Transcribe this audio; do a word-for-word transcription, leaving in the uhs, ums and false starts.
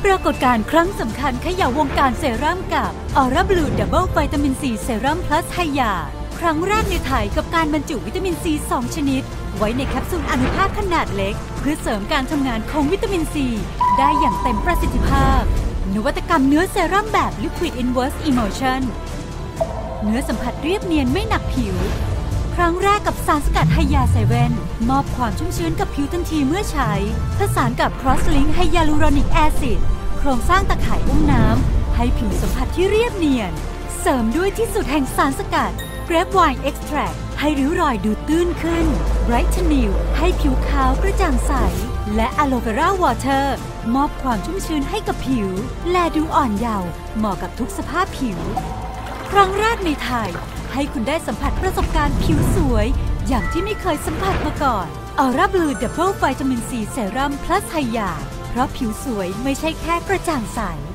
ปรากฏการณ์ครั้งสำคัญเขย่าวงการเซรั่มกับออร่าบลูดับเบิลวิตามินซีเซรั่มพลัสไฮยาครั้งแรกในไทยกับการบรรจุวิตามินซีสองชนิดไว้ในแคปซูลอนุภาคขนาดเล็กเพื่อเสริมการทำงานของวิตามินซีได้อย่างเต็มประสิทธิภาพนวัตกรรมเนื้อเซรั่มแบบ Liquid Inverse Emulsion เนื้อสัมผัสเรียบเนียนไม่หนักผิวครั้งแรกกับสารสกัดไฮยาเซเว่นมอบความชุ่มชื้นกับผิวทันทีเมื่อใช้ผสานกับ Cross-Link Hyaluronic Acid โครงสร้างตะข่ายอุ้มน้ำให้ผิวสัมผัสที่เรียบเนียนเสริมด้วยที่สุดแห่งสารสกัด Grapevine Extract ให้ริ้วรอยดูตื้นขึ้น Brightening ให้ผิวขาวกระจ่างใสและ Aloe Vera Water มอบความชุ่มชื้นให้กับผิวและดูอ่อนเยาว์เหมาะกับทุกสภาพผิวครั้งแรกในไทยให้คุณได้สัมผัสประสบการณ์ผิวสวยอย่างที่ไม่เคยสัมผัสมาก่อน Aura Blue Double Vitamin C Serum Plus ไฮยาเพราะผิวสวยไม่ใช่แค่กระจ่างใส